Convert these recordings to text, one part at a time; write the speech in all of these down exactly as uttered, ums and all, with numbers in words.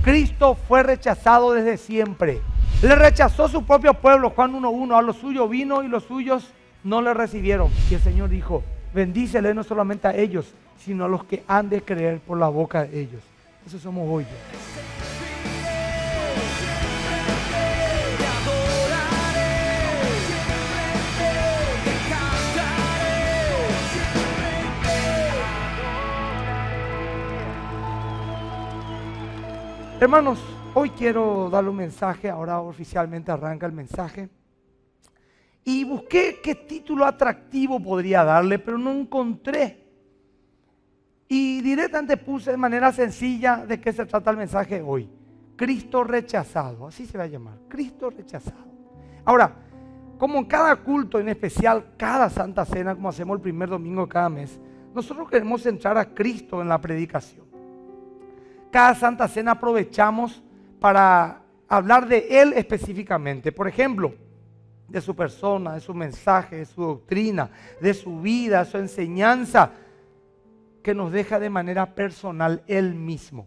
Cristo fue rechazado desde siempre. Le rechazó su propio pueblo, Juan uno uno, a los suyos vino y los suyos no le recibieron. Y el Señor dijo, bendícele no solamente a ellos, sino a los que han de creer por la boca de ellos. Eso somos hoy. Hermanos, hoy quiero darle un mensaje, ahora oficialmente arranca el mensaje. Y busqué qué título atractivo podría darle, pero no encontré. Y directamente puse de manera sencilla de qué se trata el mensaje hoy. Cristo rechazado, así se va a llamar, Cristo rechazado. Ahora, como en cada culto, en especial cada Santa Cena, como hacemos el primer domingo de cada mes, nosotros queremos centrar a Cristo en la predicación. Cada Santa Cena aprovechamos para hablar de Él específicamente. Por ejemplo, de su persona, de su mensaje, de su doctrina, de su vida, de su enseñanza, que nos deja de manera personal Él mismo.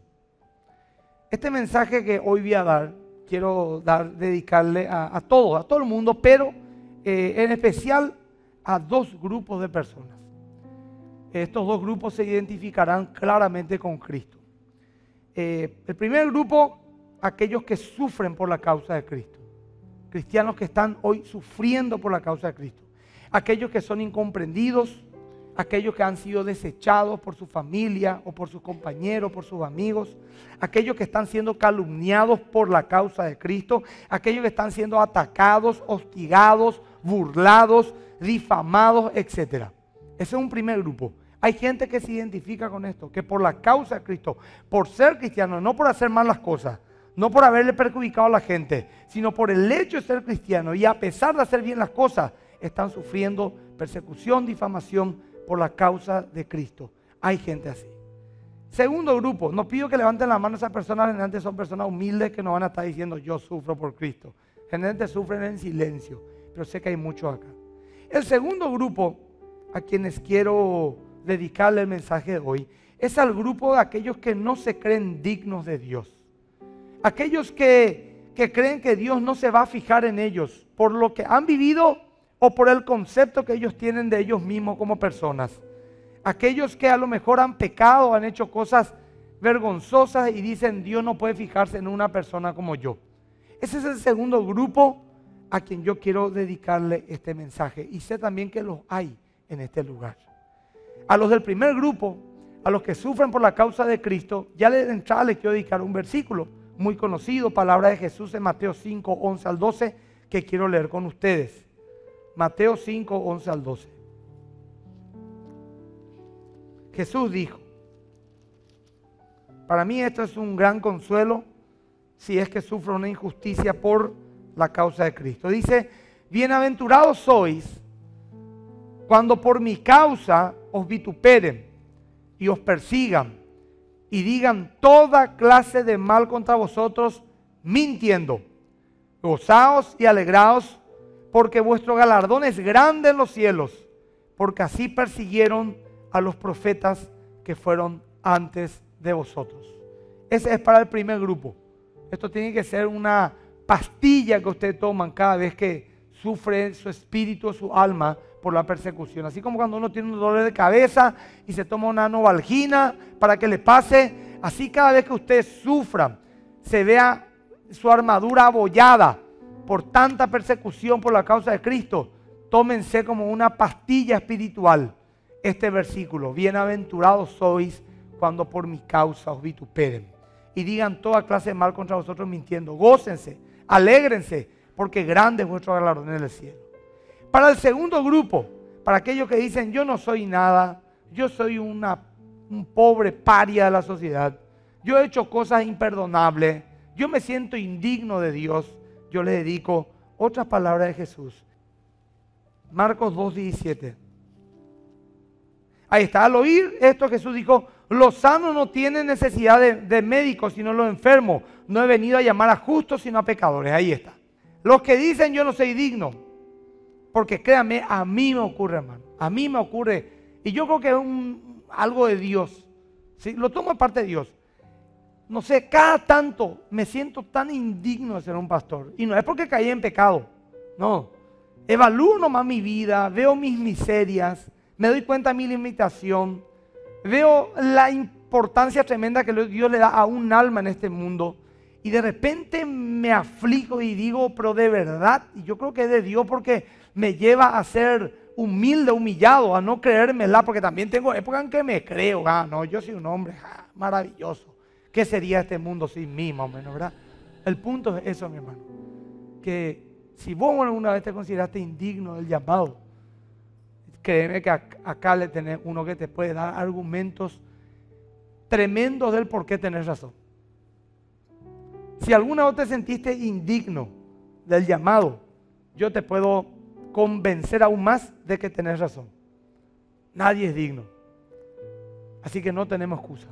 Este mensaje que hoy voy a dar, quiero dar, dedicarle a, a todo, a todo el mundo, pero eh, en especial a dos grupos de personas. Estos dos grupos se identificarán claramente con Cristo. Eh, el primer grupo, aquellos que sufren por la causa de Cristo. Cristianos que están hoy sufriendo por la causa de Cristo. Aquellos que son incomprendidos, aquellos que han sido desechados por su familia o por sus compañeros, por sus amigos. Aquellos que están siendo calumniados por la causa de Cristo. Aquellos que están siendo atacados, hostigados, burlados, difamados, etcétera. Ese es un primer grupo. Hay gente que se identifica con esto, que por la causa de Cristo, por ser cristiano, no por hacer mal las cosas, no por haberle perjudicado a la gente, sino por el hecho de ser cristiano y a pesar de hacer bien las cosas, están sufriendo persecución, difamación por la causa de Cristo. Hay gente así. Segundo grupo, no pido que levanten la mano esas personas, generalmente son personas humildes que no van a estar diciendo yo sufro por Cristo. Generalmente sufren en silencio, pero sé que hay muchos acá. El segundo grupo a quienes quiero dedicarle el mensaje de hoy es al grupo de aquellos que no se creen dignos de Dios. Aquellos que, que creen que Dios no se va a fijar en ellos por lo que han vivido o por el concepto que ellos tienen de ellos mismos como personas. Aquellos que a lo mejor han pecado, han hecho cosas vergonzosas y dicen Dios no puede fijarse en una persona como yo. Ese es el segundo grupo a quien yo quiero dedicarle este mensaje y sé también que los hay en este lugar. A los del primer grupo, a los que sufren por la causa de Cristo, ya de entrada les quiero dedicar un versículo muy conocido, palabra de Jesús en Mateo cinco, once al doce, que quiero leer con ustedes. Mateo cinco, once al doce. Jesús dijo, para mí esto es un gran consuelo si es que sufro una injusticia por la causa de Cristo. Dice, bienaventurados sois cuando por mi causa os vituperen y os persigan y digan toda clase de mal contra vosotros mintiendo. Gozaos y alegraos porque vuestro galardón es grande en los cielos, porque así persiguieron a los profetas que fueron antes de vosotros. Ese es para el primer grupo. Esto tiene que ser una pastilla que ustedes toman cada vez que sufre su espíritu, su alma por la persecución. Así como cuando uno tiene un dolor de cabeza y se toma una novalgina para que le pase, así cada vez que ustedes sufran, se vea su armadura abollada por tanta persecución por la causa de Cristo, tómense como una pastilla espiritual este versículo. Bienaventurados sois cuando por mi causa os vituperen y digan toda clase de mal contra vosotros mintiendo. Gócense, alégrense, porque grande es vuestro galardón en el cielo. Para el segundo grupo, para aquellos que dicen yo no soy nada, yo soy una, un pobre paria de la sociedad, yo he hecho cosas imperdonables, yo me siento indigno de Dios, yo le dedico otras palabras de Jesús. Marcos dos, diecisiete. Ahí está, al oír esto Jesús dijo, los sanos no tienen necesidad de, de médicos, sino los enfermos. No he venido a llamar a justos, sino a pecadores. Ahí está. Los que dicen yo no soy digno, porque créanme, a mí me ocurre, hermano. A mí me ocurre, y yo creo que es un, algo de Dios. ¿Sí? Lo tomo de parte de Dios. no sé, cada tanto me siento tan indigno de ser un pastor. Y no es porque caí en pecado, no. Evalúo nomás mi vida, veo mis miserias, me doy cuenta de mi limitación, veo la importancia tremenda que Dios le da a un alma en este mundo. Y de repente me aflijo y digo, pero de verdad, y yo creo que es de Dios porque me lleva a ser humilde, humillado, a no creérmela, porque también tengo épocas en que me creo, ah, no, yo soy un hombre ah, maravilloso. ¿Qué sería este mundo sin mí, más o menos, verdad? El punto es eso, mi hermano, que si vos alguna vez te consideraste indigno del llamado, créeme que acá le tenés uno que te puede dar argumentos tremendos del por qué tenés razón. Si alguna vez te sentiste indigno del llamado, yo te puedo convencer aún más de que tenés razón. Nadie es digno. Así que no tenemos excusa.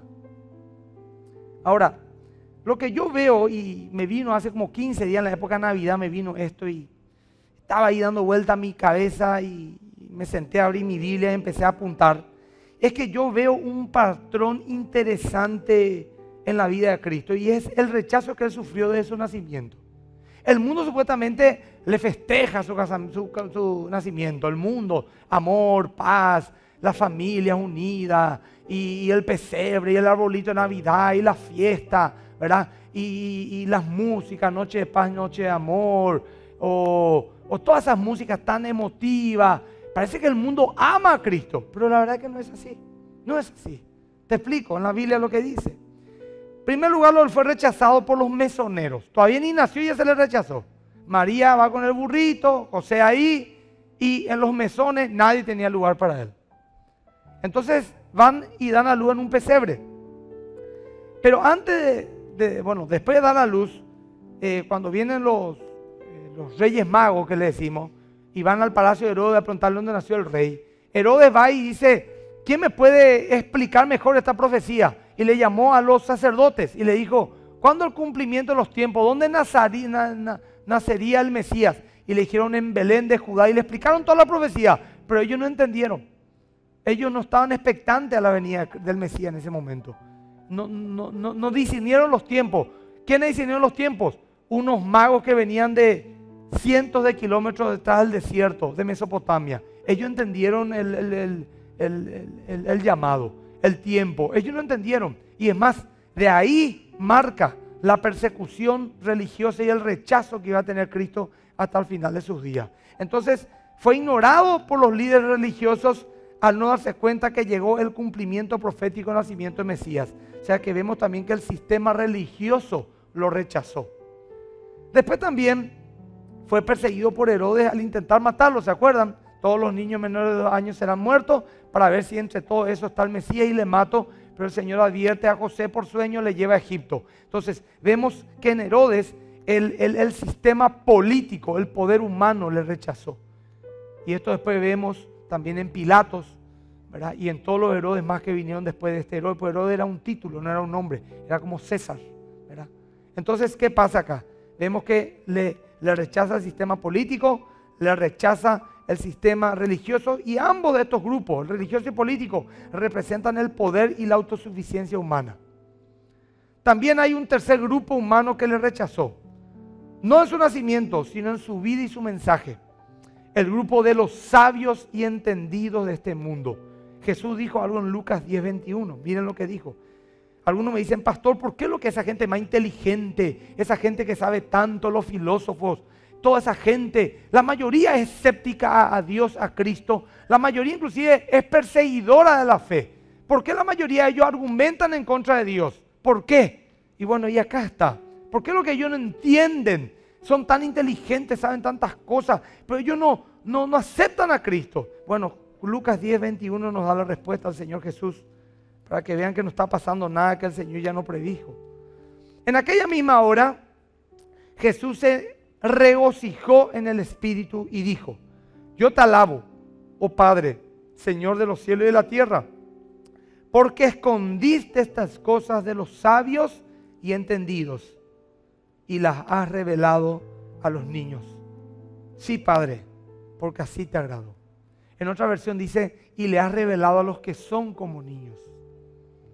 Ahora, lo que yo veo, y me vino hace como quince días, en la época de Navidad me vino esto y estaba ahí dando vuelta a mi cabeza y me senté a abrir mi Biblia y empecé a apuntar. Es que yo veo un patrón interesante en la vida de Cristo y es el rechazo que Él sufrió desde su nacimiento. El mundo supuestamente le festeja su, su, su nacimiento, el mundo, amor, paz, las familias unidas y, y el pesebre y el arbolito de Navidad y la fiesta, ¿verdad? Y, y las músicas, noche de paz, noche de amor, o, o todas esas músicas tan emotivas. Parece que el mundo ama a Cristo, pero la verdad es que no es así, no es así. Te explico en la Biblia lo que dice. En primer lugar, él fue rechazado por los mesoneros. Todavía ni nació y ya se le rechazó. María va con el burrito, José ahí, y en los mesones nadie tenía lugar para él. Entonces van y dan a luz en un pesebre. Pero antes de, de bueno, después de dar a luz, eh, cuando vienen los, eh, los reyes magos que le decimos, y van al palacio de Herodes a preguntarle dónde nació el rey, Herodes va y dice, ¿quién me puede explicar mejor esta profecía? Y le llamó a los sacerdotes y le dijo, ¿cuándo el cumplimiento de los tiempos? ¿Dónde nacería, na, na, nacería el Mesías? Y le dijeron en Belén de Judá y le explicaron toda la profecía, pero ellos no entendieron. Ellos no estaban expectantes a la venida del Mesías en ese momento. No, no, no, no discernieron los tiempos. ¿Quiénes discernieron los tiempos? Unos magos que venían de cientos de kilómetros detrás del desierto de Mesopotamia. Ellos entendieron el, el, el, el, el, el llamado, el tiempo. Ellos no entendieron. Y es más, de ahí marca la persecución religiosa y el rechazo que iba a tener Cristo hasta el final de sus días. Entonces, fue ignorado por los líderes religiosos al no darse cuenta que llegó el cumplimiento profético del nacimiento de Mesías. O sea que vemos también que el sistema religioso lo rechazó. Después también fue perseguido por Herodes al intentar matarlo, ¿se acuerdan? Todos los niños menores de dos años serán muertos para ver si entre todo eso está el Mesías y le mato. Pero el Señor advierte a José por sueño, le lleva a Egipto. Entonces vemos que en Herodes el, el, el sistema político, el poder humano le rechazó. Y esto después vemos también en Pilatos, ¿verdad? Y en todos los Herodes más que vinieron después de este Herodes. Porque Herodes era un título, no era un nombre, era como César, ¿verdad? Entonces, ¿qué pasa acá? Vemos que le, le rechaza el sistema político, le rechaza el sistema religioso, y ambos de estos grupos, el religioso y político, representan el poder y la autosuficiencia humana. También hay un tercer grupo humano que le rechazó, no en su nacimiento, sino en su vida y su mensaje. El grupo de los sabios y entendidos de este mundo. Jesús dijo algo en Lucas diez veintiuno, miren lo que dijo. Algunos me dicen, pastor, ¿por qué lo que esa gente más inteligente, esa gente que sabe tanto, los filósofos, toda esa gente, la mayoría es escéptica a, a Dios, a Cristo, la mayoría inclusive es perseguidora de la fe? ¿Por qué la mayoría de ellos argumentan en contra de Dios? ¿Por qué? Y bueno, y acá está. ¿Por qué lo que ellos no entienden? Son tan inteligentes, saben tantas cosas, pero ellos no, no, no aceptan a Cristo. Bueno, Lucas diez veintiuno nos da la respuesta al Señor Jesús, para que vean que no está pasando nada que el Señor ya no predijo. En aquella misma hora, Jesús se regocijó en el Espíritu y dijo, yo te alabo, oh Padre, Señor de los cielos y de la tierra, porque escondiste estas cosas de los sabios y entendidos y las has revelado a los niños. Sí, Padre, porque así te agradó. En otra versión dice, y le has revelado a los que son como niños.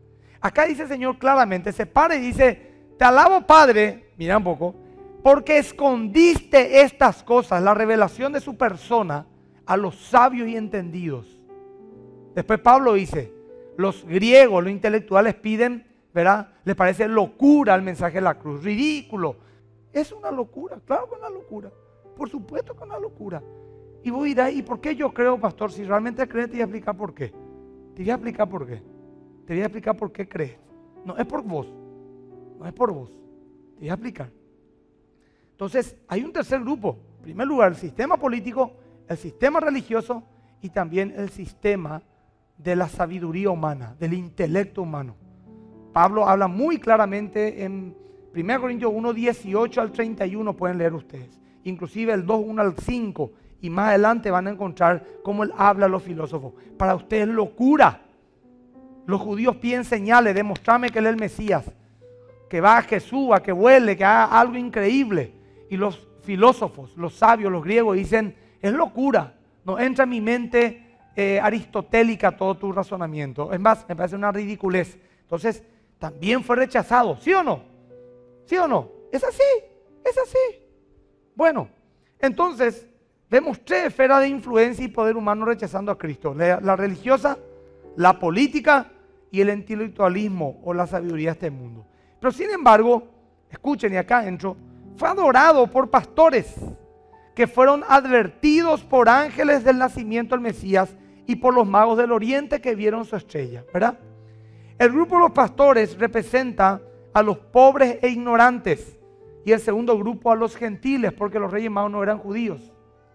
Acá dice el Señor claramente, se para y dice, te alabo Padre, mira un poco, porque escondiste estas cosas, la revelación de su persona, a los sabios y entendidos. Después Pablo dice, los griegos, los intelectuales piden, ¿verdad? Les parece locura el mensaje de la cruz, ridículo. Es una locura, claro que es una locura. Por supuesto que es una locura. Y vos dirás, ¿y por qué yo creo, pastor? Si realmente crees, te voy a explicar por qué. Te voy a explicar por qué. Te voy a explicar por qué crees. No es por vos. No es por vos. Te voy a explicar. Entonces, hay un tercer grupo. En primer lugar, el sistema político, el sistema religioso y también el sistema de la sabiduría humana, del intelecto humano. Pablo habla muy claramente en primera Corintios uno, dieciocho al treinta y uno, pueden leer ustedes. Inclusive el dos, uno al cinco. Y más adelante van a encontrar cómo él habla a los filósofos. Para ustedes es locura. Los judíos piden señales, demostrame que él es el Mesías. Que baje, suba, que vuele, que haga algo increíble. Y los filósofos, los sabios, los griegos dicen, es locura. No entra en mi mente eh, aristotélica todo tu razonamiento. Es más, me parece una ridiculez. Entonces, también fue rechazado. ¿Sí o no? ¿Sí o no? Es así, es así. Bueno, entonces vemos tres esferas de influencia y poder humano rechazando a Cristo. La, la religiosa, la política y el intelectualismo o la sabiduría de este mundo. Pero sin embargo, escuchen y acá entro, fue adorado por pastores que fueron advertidos por ángeles del nacimiento del Mesías y por los magos del oriente que vieron su estrella, ¿verdad? El grupo de los pastores representa a los pobres e ignorantes y el segundo grupo a los gentiles, porque los reyes magos no eran judíos.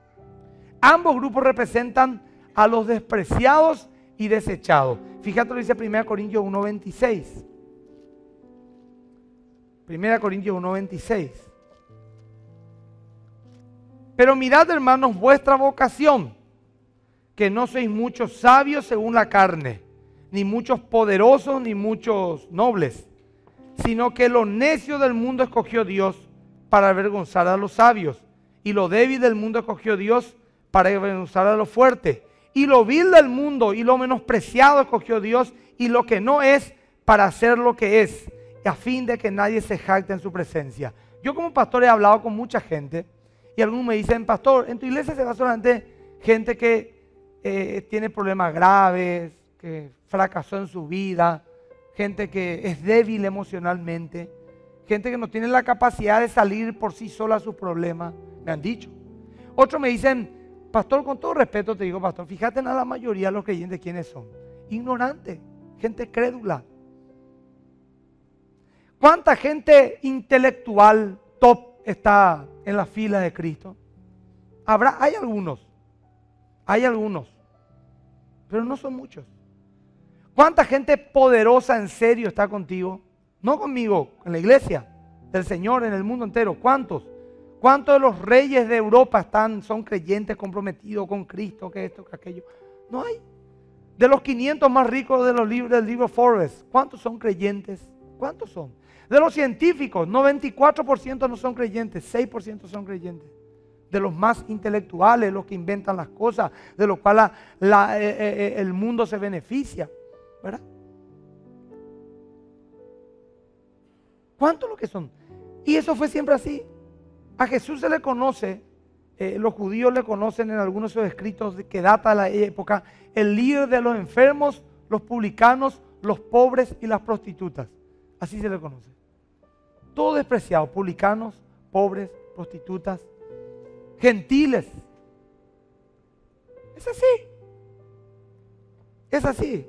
Ambos grupos representan a los despreciados y desechados. Fíjate lo que dice primera Corintios uno, veintiséis. primera Corintios uno, veintiséis. Pero mirad, hermanos, vuestra vocación, que no sois muchos sabios según la carne, ni muchos poderosos, ni muchos nobles, sino que lo necio del mundo escogió Dios para avergonzar a los sabios, y lo débil del mundo escogió Dios para avergonzar a lo fuerte, y lo vil del mundo y lo menospreciado escogió Dios, y lo que no es para hacer lo que es, a fin de que nadie se jacte en su presencia. Yo como pastor he hablado con mucha gente, y algunos me dicen, pastor, en tu iglesia se va solamente gente que eh, tiene problemas graves, que fracasó en su vida, gente que es débil emocionalmente, gente que no tiene la capacidad de salir por sí sola a sus problemas, me han dicho. Otros me dicen, pastor, con todo respeto te digo, pastor, fíjate en la mayoría de los creyentes quiénes son. Ignorantes, gente crédula. ¿Cuánta gente intelectual top está en la fila de Cristo? Habrá, hay algunos, hay algunos, pero no son muchos. ¿Cuánta gente poderosa en serio está contigo? No conmigo, en la iglesia del Señor, en el mundo entero. ¿Cuántos? ¿Cuántos de los reyes de Europa están, son creyentes comprometidos con Cristo, que esto, que aquello? No hay. De los quinientos más ricos de los libros del libro Forbes, ¿cuántos son creyentes? ¿Cuántos son? De los científicos, noventa y cuatro por ciento no son creyentes, seis por ciento son creyentes. De los más intelectuales, los que inventan las cosas, de los cuales la, la, eh, eh, el mundo se beneficia, ¿verdad? ¿Cuántos lo que son? Y eso fue siempre así. A Jesús se le conoce, eh, los judíos le conocen en algunos de sus escritos que data de la época, el líder de los enfermos, los publicanos, los pobres y las prostitutas. Así se le conoce. Todo despreciado, publicanos, pobres, prostitutas, gentiles. Es así. Es así.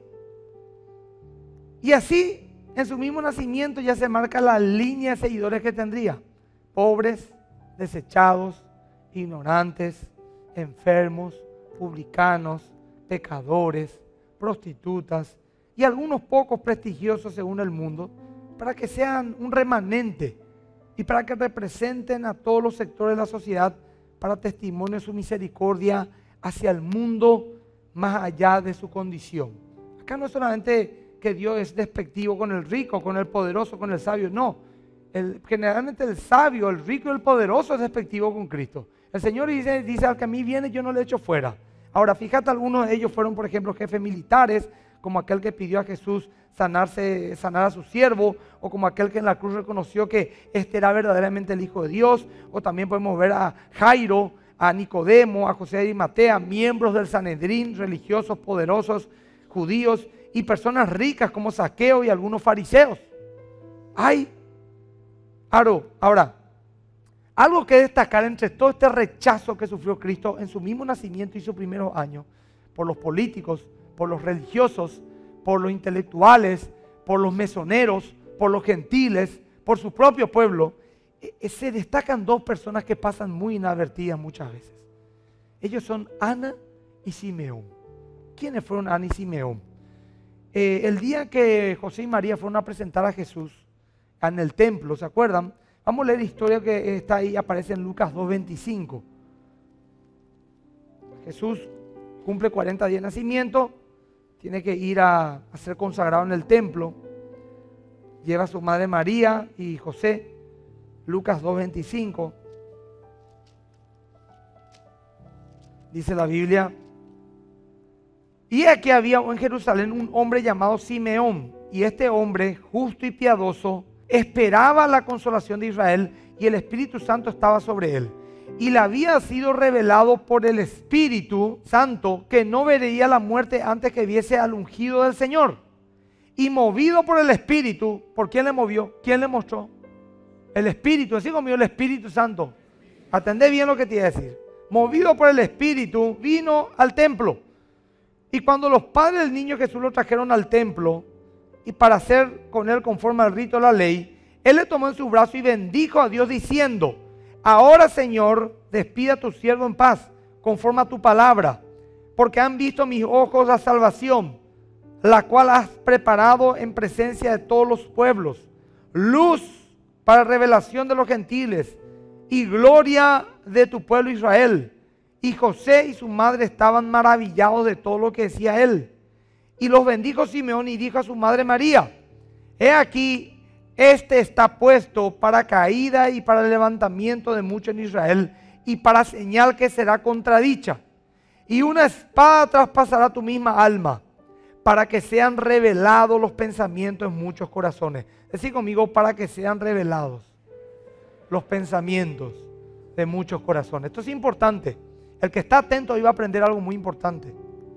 Y así, en su mismo nacimiento ya se marca la línea de seguidores que tendría. Pobres, desechados, ignorantes, enfermos, publicanos, pecadores, prostitutas y algunos pocos prestigiosos según el mundo, para que sean un remanente y para que representen a todos los sectores de la sociedad para testimonio de su misericordia hacia el mundo más allá de su condición. Acá no es solamente que Dios es despectivo con el rico, con el poderoso, con el sabio, no. El, generalmente el sabio, el rico y el poderoso es despectivo con Cristo. El Señor dice, dice al que a mí viene yo no le echo fuera. Ahora fíjate, algunos de ellos fueron por ejemplo jefes militares como aquel que pidió a Jesús sanarse, sanar a su siervo, o como aquel que en la cruz reconoció que este era verdaderamente el Hijo de Dios, o también podemos ver a Jairo, a Nicodemo, a José de Arimatea, miembros del Sanedrín, religiosos poderosos, judíos, y personas ricas como Zaqueo y algunos fariseos. Hay, ahora, algo que destacar entre todo este rechazo que sufrió Cristo en su mismo nacimiento y sus primeros años, por los políticos, por los religiosos, por los intelectuales, por los mesoneros, por los gentiles, por su propio pueblo, se destacan dos personas que pasan muy inadvertidas muchas veces. Ellos son Ana y Simeón. ¿Quiénes fueron Ana y Simeón? Eh, el día que José y María fueron a presentar a Jesús en el templo, ¿se acuerdan? Vamos a leer la historia que está ahí, aparece en Lucas dos veinticinco. Jesús cumple cuarenta días de nacimiento, tiene que ir a, a ser consagrado en el templo. Lleva a su madre María y José. Lucas dos veinticinco. Dice la Biblia: y aquí había en Jerusalén un hombre llamado Simeón, y este hombre, justo y piadoso, esperaba la consolación de Israel, y el Espíritu Santo estaba sobre él. Y le había sido revelado por el Espíritu Santo que no vería la muerte antes que viese al ungido del Señor. Y movido por el Espíritu, ¿por quién le movió? ¿Quién le mostró? El Espíritu, así como el Espíritu Santo. Atendé bien lo que te iba a decir. Movido por el Espíritu, vino al templo. Y cuando los padres del niño Jesús lo trajeron al templo, y para hacer con él conforme al rito de la ley, él le tomó en su brazo y bendijo a Dios diciendo: ahora, Señor, despida a tu siervo en paz, conforme a tu palabra, porque han visto mis ojos la salvación, la cual has preparado en presencia de todos los pueblos, luz para revelación de los gentiles y gloria de tu pueblo Israel. Y José y su madre estaban maravillados de todo lo que decía él. Y los bendijo Simeón y dijo a su madre María: he aquí, este está puesto para caída y para el levantamiento de muchos en Israel, y para señal que será contradicha. Y una espada traspasará tu misma alma, para que sean revelados los pensamientos en muchos corazones. Decí conmigo: para que sean revelados los pensamientos de muchos corazones. Esto es importante. El que está atento hoy va a aprender algo muy importante.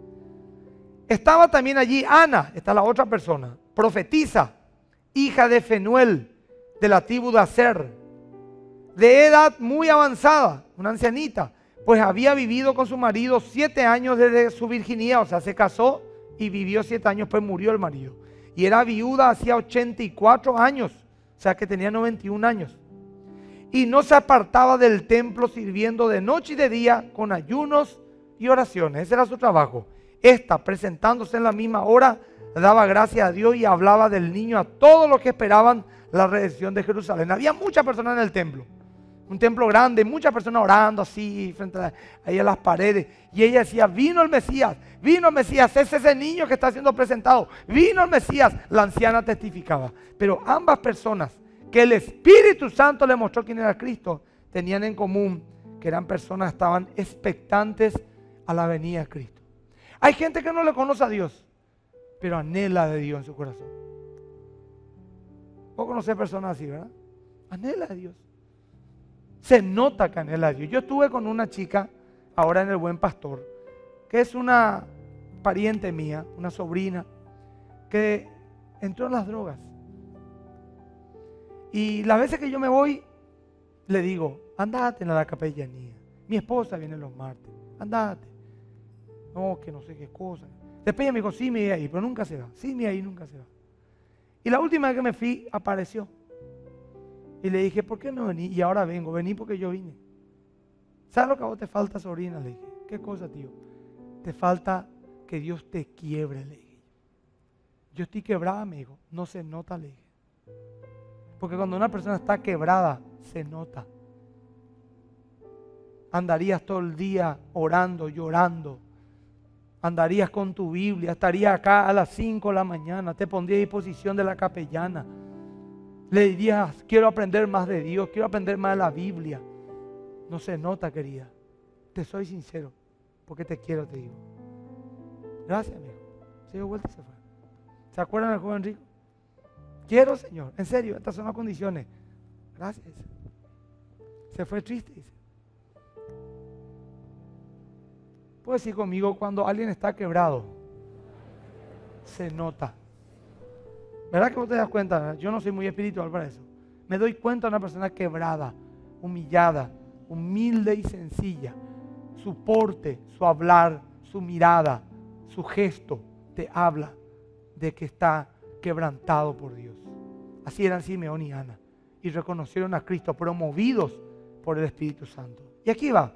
Estaba también allí Ana, esta es la otra persona, profetisa, hija de Fenuel, de la tribu de Aser, de edad muy avanzada, una ancianita, pues había vivido con su marido siete años desde su virginidad, o sea, se casó y vivió siete años, pues murió el marido. Y era viuda hacía ochenta y cuatro años, o sea que tenía noventa y un años. Y no se apartaba del templo sirviendo de noche y de día con ayunos y oraciones. Ese era su trabajo. Esta, presentándose en la misma hora, daba gracias a Dios y hablaba del niño a todos los que esperaban la redención de Jerusalén. Había muchas personas en el templo. Un templo grande, muchas personas orando así frente a, ahí a las paredes. Y ella decía: vino el Mesías, vino el Mesías, es ese niño que está siendo presentado, vino el Mesías. La anciana testificaba. Pero ambas personas que el Espíritu Santo le mostró quién era Cristo, tenían en común que eran personas que estaban expectantes a la venida de Cristo. Hay gente que no le conoce a Dios, pero anhela de Dios en su corazón. Vos conocés personas así, ¿verdad? Anhela de Dios. Se nota que anhela de Dios. Yo estuve con una chica ahora en el Buen Pastor, que es una pariente mía, una sobrina, que entró en las drogas. Y las veces que yo me voy, le digo: andate a la capellanía. Mi esposa viene los martes, andate. No, que no sé qué cosa. Después ella me dijo: sí, me voy ahí, pero nunca se va. Sí, me voy ahí, nunca se va. Y la última vez que me fui, apareció. Y le dije: ¿por qué no vení? Y ahora vengo, vení porque yo vine. ¿Sabes lo que a vos te falta, sobrina? Le dije. ¿Qué cosa, tío? Te falta que Dios te quiebre, le dije. Yo estoy quebrada, me dijo. No se nota, le dije. Porque cuando una persona está quebrada, se nota. Andarías todo el día orando, llorando. Andarías con tu Biblia, estarías acá a las cinco de la mañana, te pondrías a disposición de la capellana. Le dirías: quiero aprender más de Dios, quiero aprender más de la Biblia. No se nota, querida. Te soy sincero, porque te quiero, te digo. Gracias, amigo. Se dio vuelta y se fue. ¿Se acuerdan del joven rico? Quiero, Señor, en serio, estas son las condiciones. Gracias. Se fue triste, dice. Puedes decir conmigo, cuando alguien está quebrado, se nota. ¿Verdad que vos te das cuenta? Yo no soy muy espiritual para eso. Me doy cuenta de una persona quebrada, humillada, humilde y sencilla. Su porte, su hablar, su mirada, su gesto, te habla de que está quebrantado por Dios. Así eran Simeón y Ana. Y reconocieron a Cristo, promovidos por el Espíritu Santo. Y aquí va.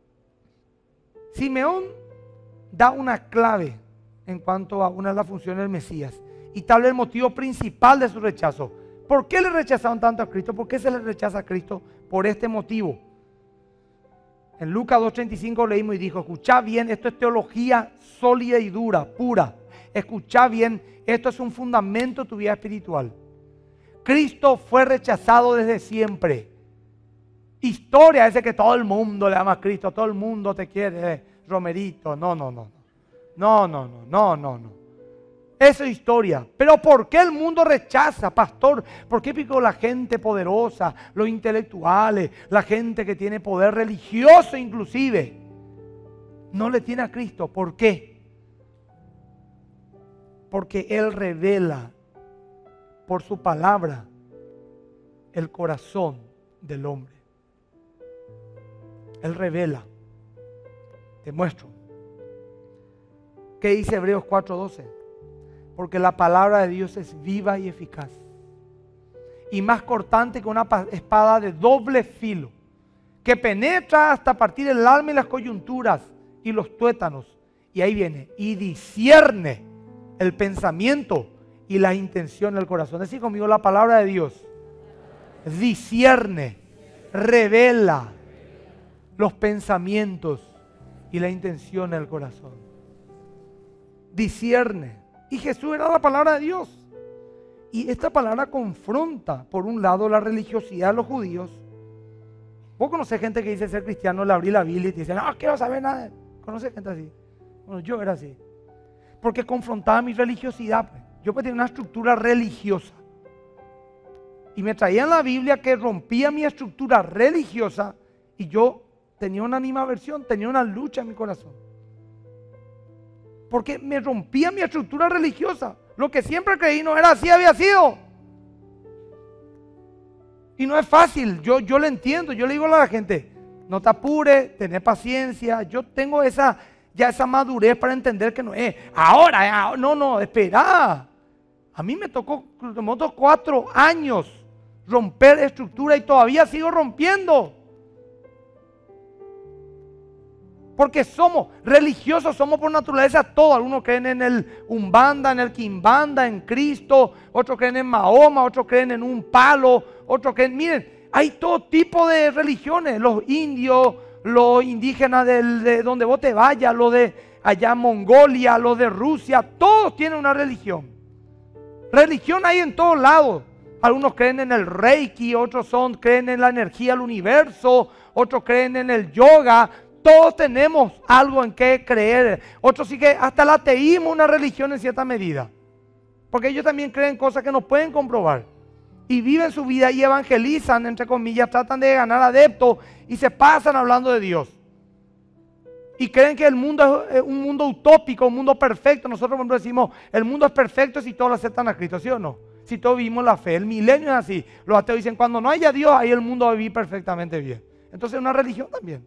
Simeón da una clave en cuanto a una de las funciones del Mesías. Y tal vez el motivo principal de su rechazo. ¿Por qué le rechazaron tanto a Cristo? ¿Por qué se le rechaza a Cristo? Por este motivo. En Lucas dos treinta y cinco leímos y dijo, escuchá bien, esto es teología sólida y dura, pura. Escuchá bien, esto es un fundamento de tu vida espiritual. Cristo fue rechazado desde siempre. Historia ese que todo el mundo le ama a Cristo, todo el mundo te quiere, eh, Romerito. No, no, no. No, no, no, no, no, no. Eso es historia. Pero ¿por qué el mundo rechaza, pastor? ¿Por qué pico la gente poderosa, los intelectuales, la gente que tiene poder religioso inclusive, no le tiene a Cristo? ¿Por qué? Porque Él revela por su palabra el corazón del hombre. Él revela. Te muestro. ¿Qué dice Hebreos cuatro doce? Porque la palabra de Dios es viva y eficaz. Y más cortante que una espada de doble filo. Que penetra hasta partir el alma y las coyunturas y los tuétanos. Y ahí viene. Y discierne el pensamiento y las intenciones del corazón. Decir conmigo, la palabra de Dios discierne, revela los pensamientos y la intención del corazón. Discierne. Y Jesús era la palabra de Dios. Y esta palabra confronta, por un lado, la religiosidad de los judíos. Vos conocés gente que dice ser cristiano, le abrí la Biblia y te dice, no, quiero saber nada. ¿Conoces gente así? Bueno, yo era así. Porque confrontaba mi religiosidad. Pues. Yo pues tenía una estructura religiosa. Y me traían la Biblia que rompía mi estructura religiosa. Y yo tenía una animadversión, tenía una lucha en mi corazón. Porque me rompía mi estructura religiosa. Lo que siempre creí no era así, había sido. Y no es fácil, yo, yo lo entiendo, yo le digo a la gente, no te apures, tener paciencia. Yo tengo esa, ya esa madurez para entender que no es, ahora, no, no, espera. A mí me tocó, me tocó cuatro años romper estructura y todavía sigo rompiendo. Porque somos religiosos, somos por naturaleza todos. Algunos creen en el Umbanda, en el Quimbanda, en Cristo. Otros creen en Mahoma, otros creen en un palo. Otros creen, miren, hay todo tipo de religiones. Los indios, los indígenas del, de donde vos te vayas, los de allá Mongolia, los de Rusia. Todos tienen una religión. Religión hay en todos lados. Algunos creen en el Reiki, otros son, creen en la energía del universo. Otros creen en el yoga. Todos tenemos algo en que creer. Otros sí que hasta el ateísmo es una religión en cierta medida. Porque ellos también creen cosas que no pueden comprobar. Y viven su vida y evangelizan, entre comillas, tratan de ganar adeptos y se pasan hablando de Dios. Y creen que el mundo es un mundo utópico, un mundo perfecto. Nosotros, por ejemplo, decimos, el mundo es perfecto si todos lo aceptan a Cristo, ¿sí o no? Si todos vivimos la fe. El milenio es así. Los ateos dicen, cuando no haya Dios, ahí el mundo va a vivir perfectamente bien. Entonces es una religión también.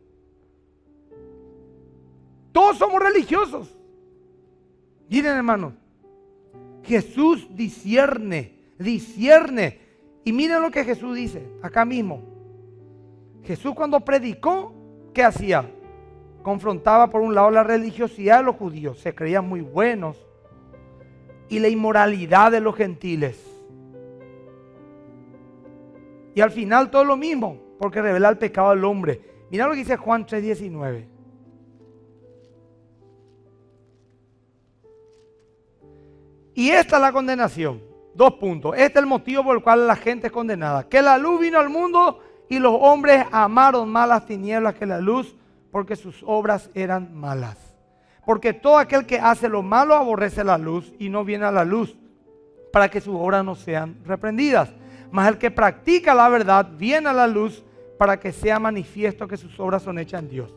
Todos somos religiosos. Miren, hermanos, Jesús discierne, discierne. Y miren lo que Jesús dice acá mismo. Jesús cuando predicó, ¿qué hacía? Confrontaba por un lado la religiosidad de los judíos, se creían muy buenos, y la inmoralidad de los gentiles. Y al final todo lo mismo, porque revela el pecado del hombre. Mira lo que dice Juan tres diecinueve. Y esta es la condenación. Dos puntos. Este es el motivo por el cual la gente es condenada. Que la luz vino al mundo y los hombres amaron más las tinieblas que la luz, porque sus obras eran malas. Porque todo aquel que hace lo malo aborrece la luz y no viene a la luz para que sus obras no sean reprendidas. Mas el que practica la verdad viene a la luz para que sea manifiesto que sus obras son hechas en Dios.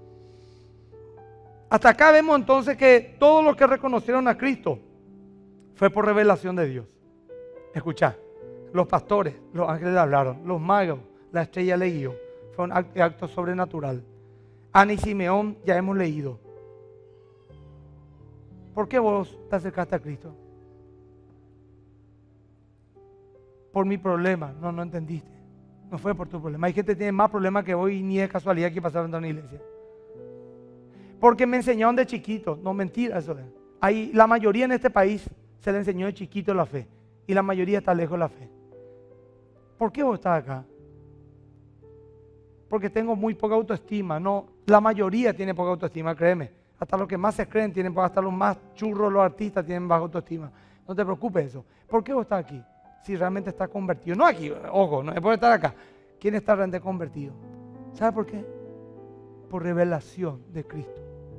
Hasta acá vemos entonces que todos los que reconocieron a Cristo fue por revelación de Dios. Escuchá, los pastores, los ángeles le hablaron, los magos, la estrella le guió. Fue un acto, acto sobrenatural. Ana y Simeón ya hemos leído. ¿Por qué vos te acercaste a Cristo? Por mi problema. No, no entendiste. No fue por tu problema. Hay gente que tiene más problemas que vos y ni es casualidad que pasaron en una iglesia. Porque me enseñaron de chiquito. No, mentira eso es. Hay, la mayoría en este país se le enseñó de chiquito la fe. Y la mayoría está lejos de la fe. ¿Por qué vos estás acá? Porque tengo muy poca autoestima. No, la mayoría tiene poca autoestima, créeme. Hasta los que más se creen tienen, hasta los más churros, los artistas tienen baja autoestima. No te preocupes eso. ¿Por qué vos estás aquí? Si realmente estás convertido. No aquí, ojo, no es por estar acá. ¿Quién está realmente convertido? ¿Sabe por qué? Por revelación de Cristo.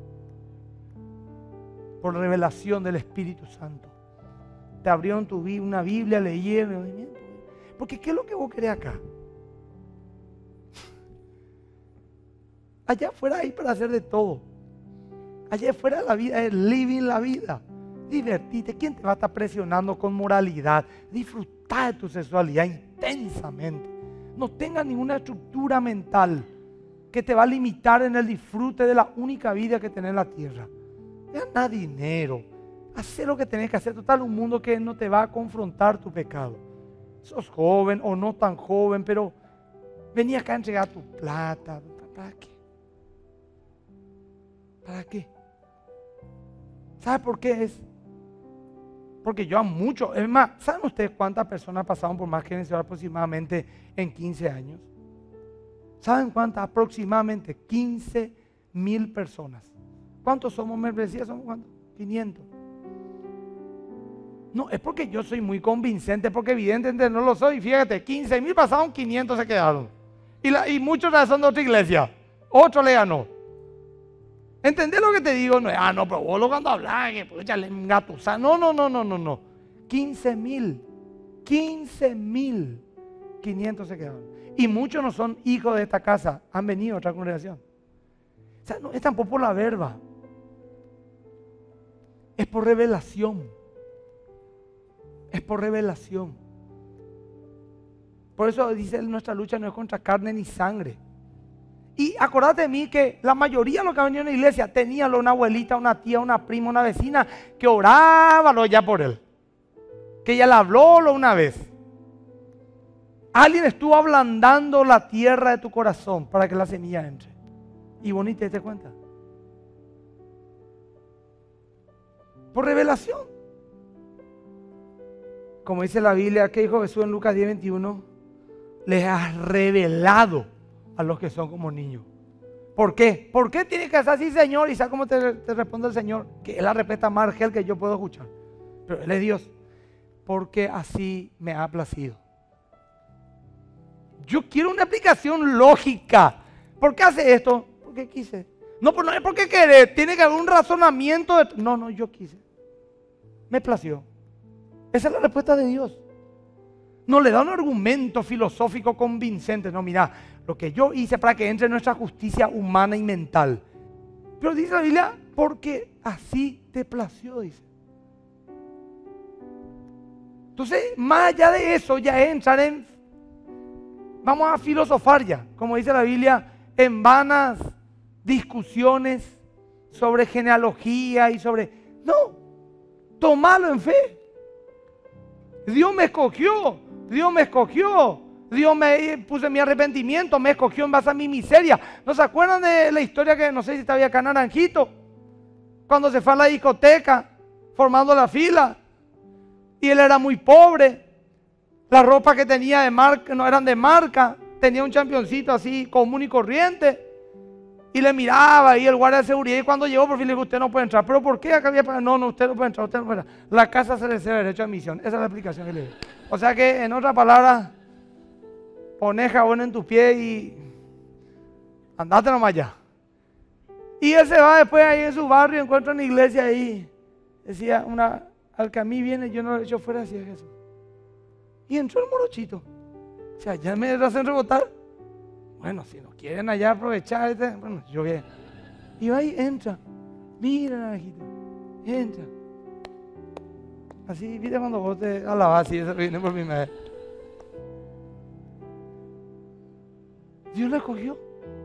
Por revelación del Espíritu Santo. Te abrieron tu Biblia, una Biblia, leyeron. Porque ¿qué es lo que vos querés acá? Allá afuera hay para hacer de todo. Allá afuera la vida es living la vida. Divertite. ¿Quién te va a estar presionando con moralidad? Disfruta de tu sexualidad intensamente. No tengas ninguna estructura mental que te va a limitar en el disfrute de la única vida que tenés en la tierra. Gana dinero. Haz lo que tenés que hacer. Total, un mundo que no te va a confrontar tu pecado. Sos joven o no tan joven, pero vení acá a entregar tu plata. ¿Para qué? ¿Para qué? ¿Sabe por qué es? Porque yo a muchos, es más, ¿saben ustedes cuántas personas pasaron por más que aproximadamente en quince años? ¿Saben cuántas? Aproximadamente quince mil personas. ¿Cuántos somos membresías? ¿Somos cuántos? quinientos. No, es porque yo soy muy convincente, porque evidentemente no lo soy. Fíjate, quince mil pasaron, quinientos se quedaron. Y, la, y muchos son de otra iglesia. Otro le ganó. ¿Entendés lo que te digo? No, ah, no, pero vos lo cuando hablas, que pues échale un gato. No, no, no, no, no, no. quince mil. quince mil. quinientos se quedaron. Y muchos no son hijos de esta casa. Han venido a otra congregación. O sea, no es tampoco por la verba. Es por revelación. Es por revelación. Por eso dice nuestra lucha no es contra carne ni sangre. Y acordate de mí que la mayoría de los que han venido a la iglesia tenían una abuelita, una tía, una prima, una vecina que oraba ya por él. Que ya le habló una vez. Alguien estuvo ablandando la tierra de tu corazón para que la semilla entre. Y vos ni te das cuenta. Por revelación. Como dice la Biblia, que dijo Jesús en Lucas diez veintiuno, les has revelado a los que son como niños. ¿Por qué? ¿Por qué tiene que ser así, Señor? Y ¿sabes cómo te, te responde el Señor? Que es la respuesta más argel que yo puedo escuchar. Pero Él es Dios. Porque así me ha placido. Yo quiero una explicación lógica. ¿Por qué hace esto? Porque quise. No, no es porque querer. Tiene que haber un razonamiento. De... No, no, yo quise. Me plació. Esa es la respuesta de Dios. No le da un argumento filosófico convincente. No, mira, lo que yo hice para que entre en nuestra justicia humana y mental. Pero dice la Biblia, porque así te plació, dice. Entonces, más allá de eso, ya es entrar en... Vamos a filosofar ya, como dice la Biblia, en vanas discusiones sobre genealogía y sobre... No, tomalo en fe. Dios me escogió, Dios me escogió, Dios me puso en mi arrepentimiento, me escogió en base a mi miseria. ¿No se acuerdan de la historia que no sé si estaba acá Naranjito? Cuando se fue a la discoteca, formando la fila, y él era muy pobre, la ropa que tenía de marca, no eran de marca, tenía un championcito así común y corriente, y le miraba y el guardia de seguridad, y cuando llegó por fin le dijo, usted no puede entrar. ¿Pero por qué acá había? No, no, usted no puede entrar, usted no puede entrar. La casa se le cede derecho a admisión. Esa es la explicación que le doy. O sea que, en otras palabras, poné jabón en tu pie y andate nomás allá. Y él se va después ahí en su barrio, encuentra una iglesia ahí, decía una, al que a mí viene, yo no lo echo fuera así a Jesús. Y entró el morochito. O sea, ya me hacen rebotar. Bueno, si no quieren allá aprovechar, este, bueno, yo bien. Y va y entra. Mira, naranjito. Entra. Así, viste cuando vos te alabás y eso viene por primera vez. Dios lo escogió.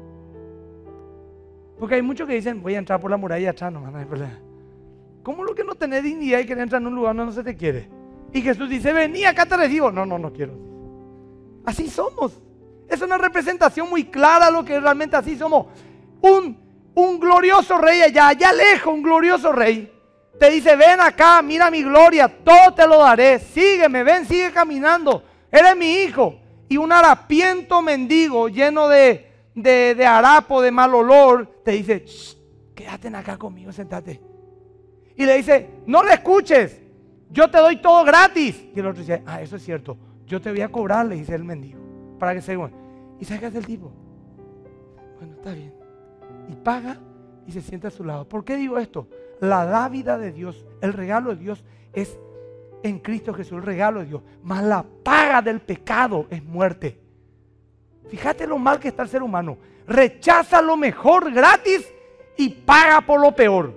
Porque hay muchos que dicen, voy a entrar por la muralla atrás, no, no hay problema. ¿Cómo lo que no tenés dignidad y querés entrar en un lugar donde no se te quiere? Y Jesús dice, vení, acá te recibo. No, no, no quiero. Así somos. Es una representación muy clara de lo que realmente así somos. Un, un glorioso rey allá, allá lejos, un glorioso rey. Te dice, ven acá, mira mi gloria, todo te lo daré. Sígueme, ven, sigue caminando. Eres mi hijo. Y un harapiento mendigo lleno de, de, de harapo, de mal olor, te dice, quédate acá conmigo, sentate. Y le dice, no le escuches, yo te doy todo gratis. Y el otro dice, ah, eso es cierto, yo te voy a cobrar, le dice el mendigo, para que se bueno. ¿Y sabes qué hace el tipo? Bueno, está bien. Y paga y se sienta a su lado. ¿Por qué digo esto? La dávida de Dios, el regalo de Dios es en Cristo Jesús, el regalo de Dios. Mas la paga del pecado es muerte. Fíjate lo mal que está el ser humano. Rechaza lo mejor gratis y paga por lo peor.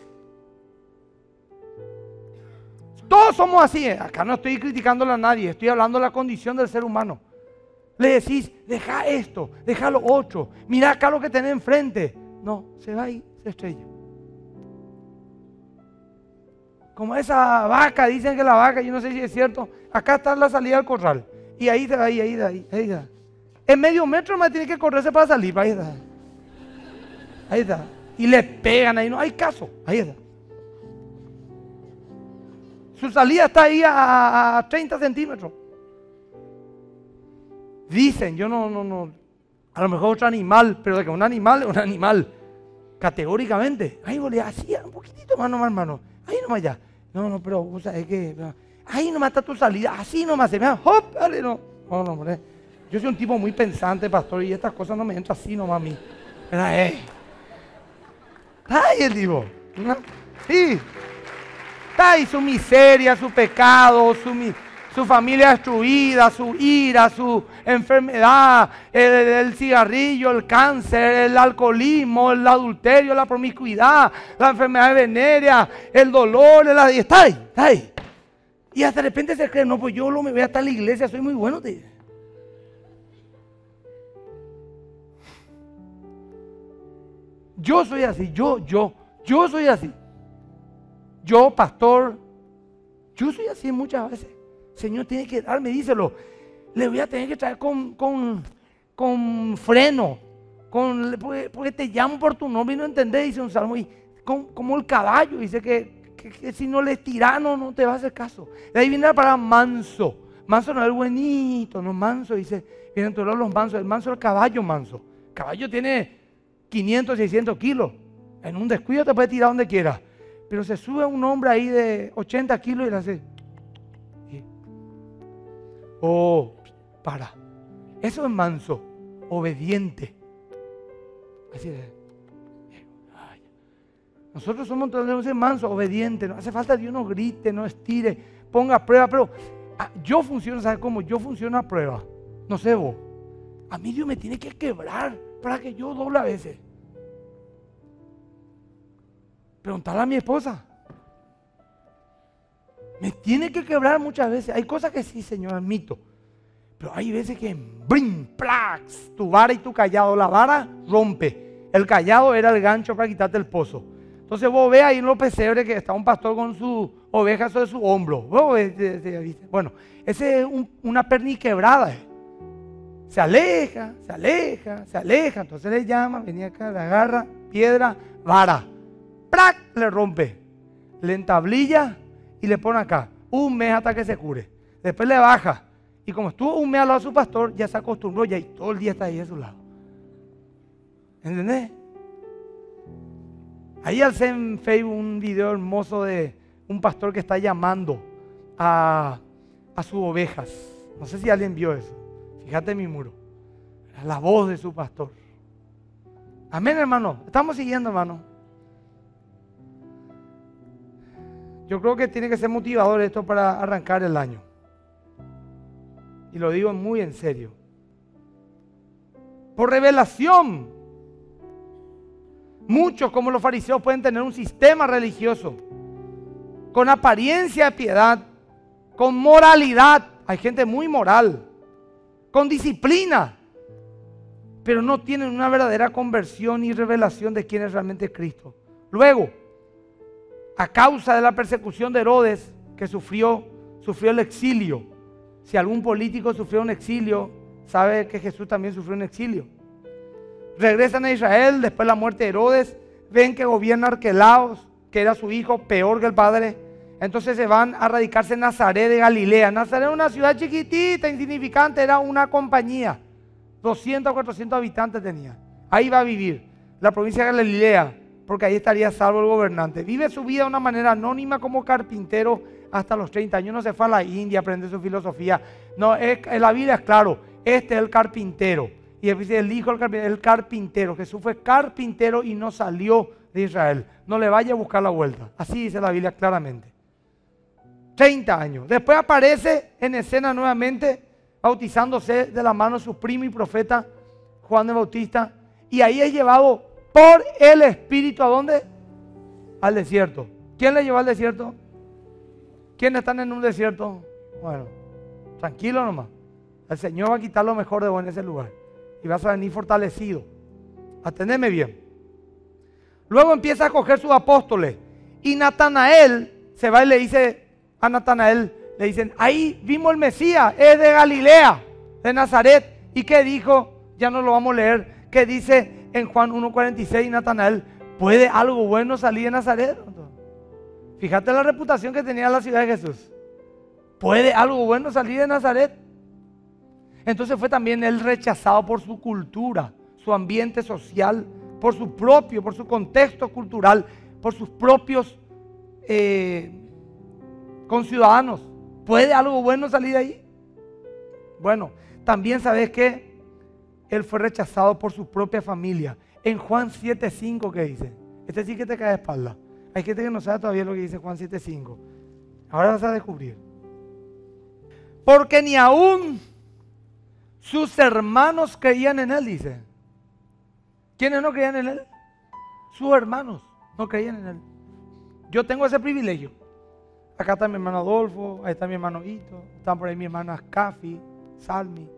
Todos somos así. Acá no estoy criticándole a nadie, estoy hablando de la condición del ser humano. Le decís, deja esto, deja lo otro, mira acá lo que tenés enfrente. No, se va y se estrella. Como esa vaca, dicen que la vaca, yo no sé si es cierto, acá está la salida al corral. Y ahí, ahí, ahí, ahí, ahí está. En medio metro más tiene que correrse para salir, ahí está. Ahí está. Y le pegan ahí, no hay caso, ahí está. Su salida está ahí a, a treinta centímetros. Dicen, yo no, no, no, a lo mejor otro animal, pero de que un animal es un animal, categóricamente. Ahí volea, así, un poquitito más nomás, hermano. Ahí nomás ya. No, no, pero, o sea, es que, ahí nomás está tu salida, así nomás, se me da, hop, dale, no. No, no, hombre. Yo soy un tipo muy pensante, pastor, y estas cosas no me entran así nomás a mí. ¿Verdad? Eh. Ay, el tipo. ¿No? Sí. Está ahí su miseria, su pecado, su, su familia destruida, su ira, su enfermedad, el, el cigarrillo, el cáncer, el alcoholismo, el adulterio, la promiscuidad, la enfermedad venérea, el dolor, el, está ahí, está ahí. Y hasta de repente se cree, no, pues yo lo me voy hasta la iglesia, soy muy bueno. Te... Yo soy así, yo, yo, yo soy así. Yo, pastor, yo soy así muchas veces. Señor tiene que darme, díselo. Le voy a tener que traer con, con, con freno. Con, porque, porque te llamo por tu nombre y no entendés, dice un salmo. Y con, como el caballo, dice que, que, que si no le es tirano no te va a hacer caso. De ahí viene la palabra manso. Manso no es el buenito, no manso. Dice, vienen todos los mansos. El manso es el caballo manso. El caballo tiene quinientos, seiscientos kilos. En un descuido te puede tirar donde quiera. Pero se sube un hombre ahí de ochenta kilos y le hace. Oh, para. Eso es manso, obediente. Así es. Nosotros somos entonces mansos, obedientes. No hace falta que Dios nos grite, nos estire, ponga a prueba. Pero ah, yo funciono, ¿sabes cómo? Yo funciono a prueba. No sé vos. A mí Dios me tiene que quebrar para que yo doble a veces. Preguntarle a mi esposa. Me tiene que quebrar muchas veces. Hay cosas que sí, Señor, admito. Pero hay veces que brin, plax, tu vara y tu callado. La vara rompe. El callado era el gancho para quitarte el pozo. Entonces vos ves ahí en los pesebres que está un pastor con su oveja sobre su hombro. Vos ves, bueno, ese es un, una perniquebrada. Se aleja, se aleja, se aleja. Entonces le llama, venía acá, le agarra, piedra, vara. ¡Prac! Le rompe, le entablilla y le pone acá un mes hasta que se cure. Después le baja y como estuvo un mes al lado de su pastor, ya se acostumbró ya y todo el día está ahí a su lado. ¿Entendés? Ahí alcé en Facebook un video hermoso de un pastor que está llamando a, a sus ovejas. No sé si alguien vio eso. Fíjate en mi muro. La voz de su pastor. Amén, hermano. Estamos siguiendo, hermano. Yo creo que tiene que ser motivador esto para arrancar el año. Y lo digo muy en serio. Por revelación, muchos como los fariseos pueden tener un sistema religioso con apariencia de piedad, con moralidad. Hay gente muy moral, con disciplina, pero no tienen una verdadera conversión y revelación de quién es realmente Cristo. Luego, a causa de la persecución de Herodes, que sufrió, sufrió el exilio. Si algún político sufrió un exilio, sabe que Jesús también sufrió un exilio. Regresan a Israel después de la muerte de Herodes, ven que gobierna Arquelaos, que era su hijo, peor que el padre. Entonces se van a radicarse en Nazaret de Galilea. Nazaret era una ciudad chiquitita, insignificante, era una compañía. doscientos, cuatrocientos habitantes tenía. Ahí va a vivir, la provincia de Galilea, porque ahí estaría salvo el gobernante. Vive su vida de una manera anónima como carpintero hasta los treinta años. No se fue a la India a aprender su filosofía. No, es, en la Biblia es claro, este es el carpintero. Y el hijo del carpintero, el carpintero. Jesús fue carpintero y no salió de Israel. No le vaya a buscar la vuelta. Así dice la Biblia claramente. treinta años. Después aparece en escena nuevamente, bautizándose de la mano de su primo y profeta Juan el Bautista. Y ahí es llevado por el Espíritu, ¿a dónde? Al desierto. ¿Quién le llevó al desierto? ¿Quiénes están en un desierto? Bueno, tranquilo nomás. El Señor va a quitar lo mejor de vos en ese lugar. Y vas a venir fortalecido. Atendeme bien. Luego empieza a coger sus apóstoles. Y Natanael se va y le dice a Natanael, le dicen, ahí vimos el Mesías, es de Galilea, de Nazaret. ¿Y qué dijo? Ya no lo vamos a leer. ¿Qué dice en Juan uno cuarenta y seis? Natanael, ¿puede algo bueno salir de Nazaret? Fíjate la reputación que tenía la ciudad de Jesús. ¿Puede algo bueno salir de Nazaret? Entonces fue también él rechazado por su cultura, su ambiente social, por su propio, por su contexto cultural, por sus propios eh, conciudadanos. ¿Puede algo bueno salir de ahí? Bueno, también sabes que él fue rechazado por su propia familia. En Juan siete cinco, ¿qué dice? Este sí que te cae de espalda. Hay gente que no sabe todavía lo que dice Juan siete cinco. Ahora vas a descubrir. Porque ni aún sus hermanos creían en él, dice. ¿Quiénes no creían en él? Sus hermanos no creían en él. Yo tengo ese privilegio. Acá está mi hermano Adolfo, ahí está mi hermano Hito, están por ahí mi hermana Cafi, Salmi.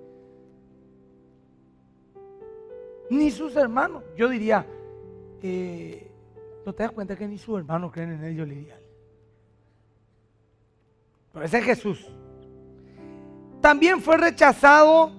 Ni sus hermanos. Yo diría, eh, ¿no te das cuenta que ni sus hermanos creen en él? Yo le diría. Pero ese es Jesús. También fue rechazado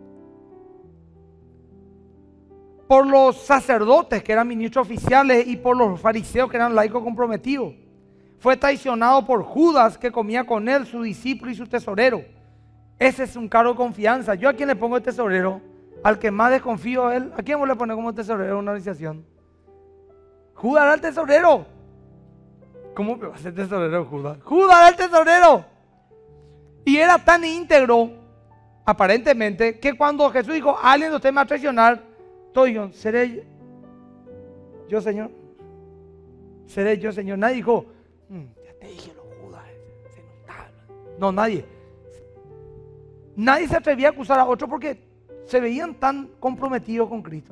por los sacerdotes, que eran ministros oficiales, y por los fariseos, que eran laicos comprometidos. Fue traicionado por Judas, que comía con él, su discípulo y su tesorero. Ese es un cargo de confianza. ¿Yo a quién le pongo el tesorero? Al que más desconfío de él. ¿A quién vos le pones como tesorero en una organización? Judas era el tesorero. ¿Cómo me va a ser tesorero Judas? Judas era el tesorero. Y era tan íntegro, aparentemente, que cuando Jesús dijo, alguien de ustedes me va a traicionar, todos dijeron, ¿seré yo, Señor? ¿Seré yo, Señor? Nadie dijo, mmm, ya te dije los Judas. Se notaba. No, nadie. Nadie se atrevía a acusar a otro porque se veían tan comprometidos con Cristo.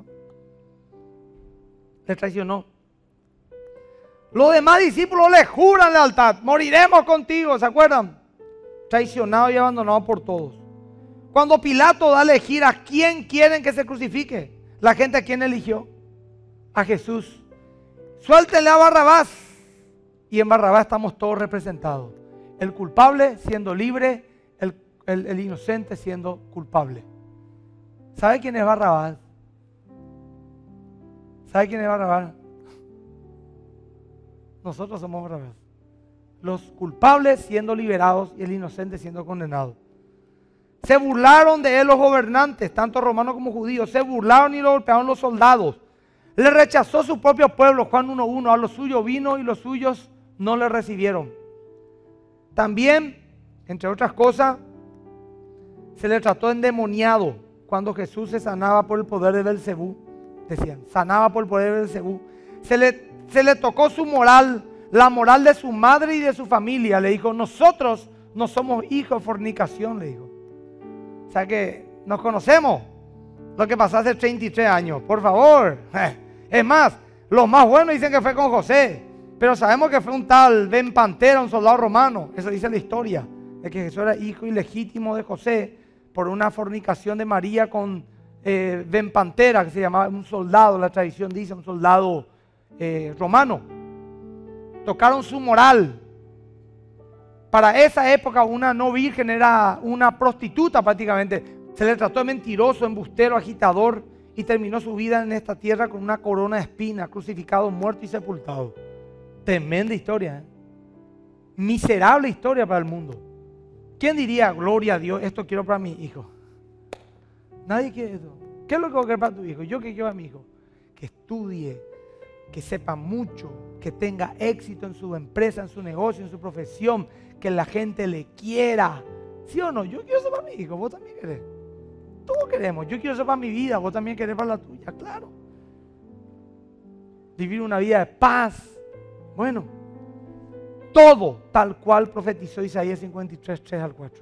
Le traicionó. Los demás discípulos le juran lealtad. Moriremos contigo, ¿se acuerdan? Traicionado y abandonado por todos. Cuando Pilato da a elegir a quién quieren que se crucifique, la gente a quién eligió, a Jesús. Suéltenle a Barrabás. Y en Barrabás estamos todos representados. El culpable siendo libre, el, el, el inocente siendo culpable. ¿Sabe quién es Barrabás? ¿Sabe quién es Barrabás? Nosotros somos Barrabás. Los culpables siendo liberados y el inocente siendo condenado. Se burlaron de él los gobernantes, tanto romanos como judíos. Se burlaron y lo golpearon los soldados. Le rechazó su propio pueblo, Juan uno uno. A los suyos vino y los suyos no le recibieron. También, entre otras cosas, se le trató endemoniado cuando Jesús se sanaba por el poder de Belcebú. Decían, sanaba por el poder de Belcebú. Se le, se le tocó su moral la moral de su madre y de su familia. Le dijo, nosotros no somos hijos de fornicación, le dijo. O sea que nos conocemos. Lo que pasó hace treinta y tres años, por favor. Es más, los más buenos dicen que fue con José, pero sabemos que fue un tal Ben Pantera, un soldado romano. Eso dice la historia, de que Jesús era hijo ilegítimo de José por una fornicación de María con eh, Ben Pantera, que se llamaba un soldado, la tradición dice, un soldado eh, romano. Tocaron su moral. Para esa época una no virgen era una prostituta prácticamente. Se le trató de mentiroso, embustero, agitador y terminó su vida en esta tierra con una corona de espinas, crucificado, muerto y sepultado. Tremenda historia, ¿eh? Miserable historia para el mundo. ¿Quién diría, gloria a Dios, esto quiero para mi hijo? Nadie quiere eso. ¿Qué es lo que vos querés para tu hijo? Yo que quiero a mi hijo que estudie, que sepa mucho, que tenga éxito en su empresa, en su negocio, en su profesión, que la gente le quiera. ¿Sí o no? Yo quiero eso para mi hijo, vos también querés. Todos queremos. Yo quiero eso para mi vida, vos también querés para la tuya, claro. Vivir una vida de paz. Bueno, todo tal cual profetizó Isaías cincuenta y tres, tres al cuatro.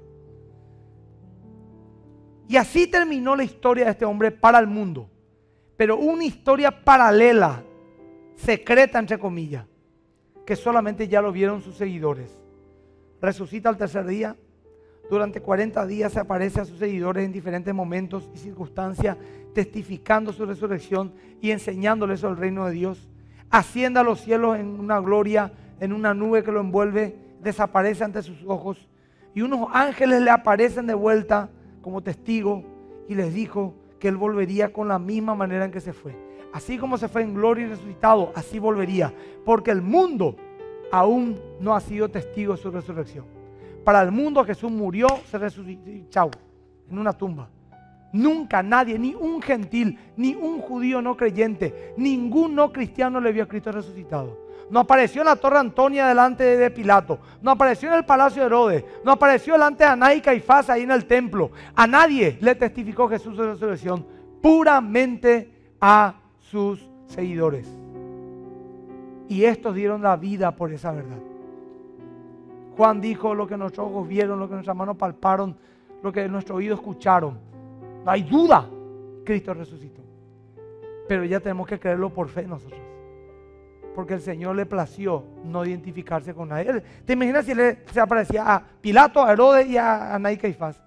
Y así terminó la historia de este hombre para el mundo. Pero una historia paralela, secreta entre comillas, que solamente ya lo vieron sus seguidores. Resucita al tercer día. Durante cuarenta días se aparece a sus seguidores en diferentes momentos y circunstancias, testificando su resurrección y enseñándoles sobre el reino de Dios. Asciende a los cielos en una gloria, en una nube que lo envuelve, desaparece ante sus ojos. Y unos ángeles le aparecen de vuelta como testigo y les dijo que él volvería con la misma manera en que se fue. Así como se fue en gloria y resucitado, así volvería. Porque el mundo aún no ha sido testigo de su resurrección. Para el mundo Jesús murió, se resucitó, chau, en una tumba. Nunca nadie, ni un gentil, ni un judío no creyente, ningún no cristiano le vio a Cristo resucitado. No apareció en la Torre Antonia delante de Pilato, no apareció en el palacio de Herodes, no apareció delante de Anás y Caifás ahí en el templo. A nadie le testificó Jesús de resurrección, puramente a sus seguidores. Y estos dieron la vida por esa verdad. Juan dijo, lo que nuestros ojos vieron, lo que nuestras manos palparon, lo que nuestros oídos escucharon. No hay duda, Cristo resucitó. Pero ya tenemos que creerlo por fe nosotros. Porque el Señor le plació no identificarse con nadie. ¿Te imaginas si le, se aparecía a Pilato, a Herodes y a Anás y Caifás?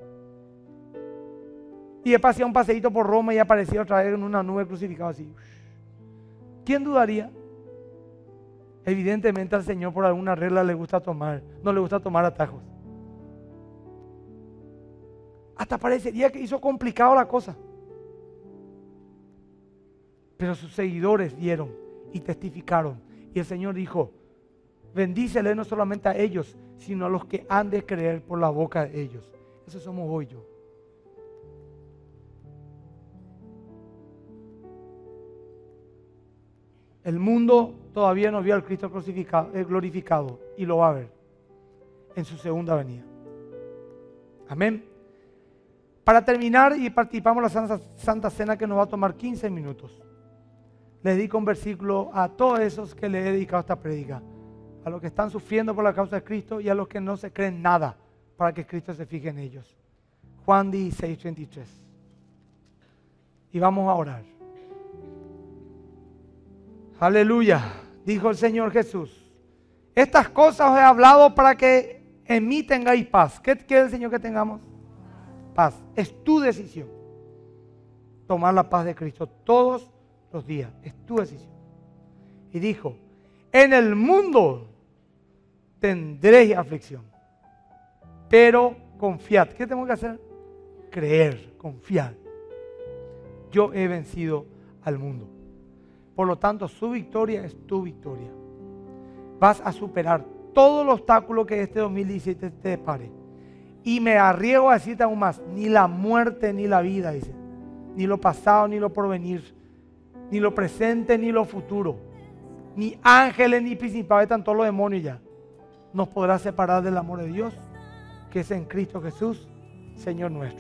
Y después hacía un paseíto por Roma y aparecía otra vez en una nube crucificado así. ¿Quién dudaría? Evidentemente al Señor por alguna regla le gusta tomar, no le gusta tomar atajos. Hasta parecería que hizo complicado la cosa. Pero sus seguidores vieron y testificaron. Y el Señor dijo, bendícele no solamente a ellos, sino a los que han de creer por la boca de ellos. Eso somos hoy yo. El mundo todavía no vio al Cristo crucificado, eh, glorificado, y lo va a ver en su segunda venida. Amén. Para terminar y participamos en la Santa, Santa Cena, que nos va a tomar quince minutos. Les dedico un versículo a todos esos que le he dedicado esta prédica, a los que están sufriendo por la causa de Cristo y a los que no se creen nada para que Cristo se fije en ellos. Juan dieciséis, treinta y tres. Y vamos a orar. Aleluya, dijo el Señor Jesús. Estas cosas os he hablado para que en mí tengáis paz. ¿Qué quiere el Señor que tengamos? Paz. Es tu decisión. Tomar la paz de Cristo todos los días. Es tu decisión. Y dijo, en el mundo tendréis aflicción, pero confiad. ¿Qué tengo que hacer? Creer, confiar. Yo he vencido al mundo. Por lo tanto, su victoria es tu victoria. Vas a superar todo el obstáculo que este dos mil diecisiete te depare. Y me arriesgo a decirte aún más, ni la muerte ni la vida, dice, ni lo pasado ni lo porvenir, ni lo presente ni lo futuro, ni ángeles ni principados, están todos los demonios ya, nos podrá separar del amor de Dios, que es en Cristo Jesús, Señor nuestro.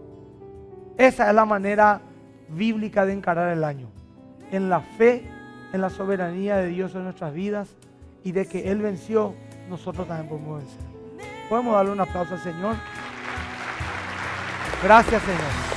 Esa es la manera bíblica de encarar el año. En la fe, en la soberanía de Dios en nuestras vidas y de que Él venció, nosotros también podemos vencer. Podemos darle un aplauso al Señor. Gracias, Señor.